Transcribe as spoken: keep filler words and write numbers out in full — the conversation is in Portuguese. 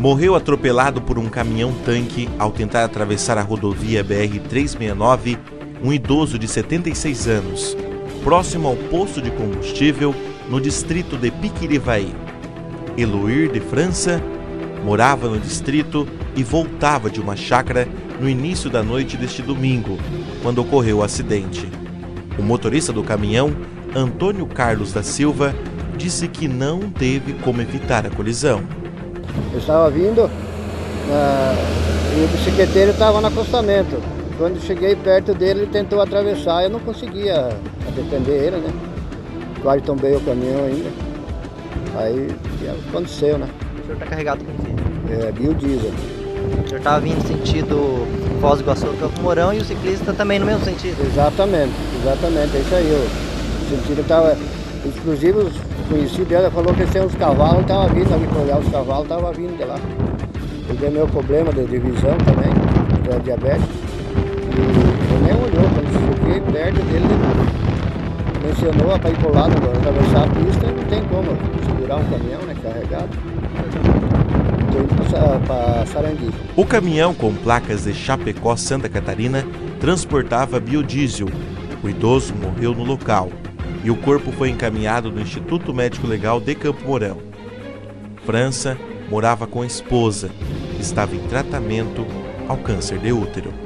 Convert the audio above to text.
morreu atropelado por um caminhão-tanque ao tentar atravessar a rodovia B R trezentos e sessenta e nove, um idoso de setenta e seis anos, próximo ao posto de combustível no distrito de Piquirivaí. Eloir de França morava no distrito e voltava de uma chácara no início da noite deste domingo, quando ocorreu o acidente. O motorista do caminhão, Antônio Carlos da Silva, disse que não teve como evitar a colisão. Eu estava vindo na... e o bicicleteiro estava no acostamento. Quando cheguei perto dele, ele tentou atravessar, eu não conseguia defender ele, né? Quase tombei o caminhão ainda. Aí aconteceu, né? O senhor está carregado com o quê? É, biodiesel. O senhor estava vindo sentido Foz do Iguaçu, Campo Mourão, e o ciclista também no mesmo sentido? Exatamente, exatamente, é isso aí. O sentido estava... Os explosivos conhecidos dela falou que tem uns cavalos, estava vindo ali para olhar os cavalos, estava vindo de lá. Eu tenho meu problema de, de visão também, da diabetes. E ele nem olhou, quando cheguei perto dele, ele mencionou para ir para o lado, atravessar a pista, não tem como segurar um caminhão, né, carregado. Estou indo para Sarandi. O caminhão, com placas de Chapecó, Santa Catarina, transportava biodiesel. O idoso morreu no local e o corpo foi encaminhado no Instituto Médico Legal de Campo Mourão. França morava com a esposa, estava em tratamento ao câncer de útero.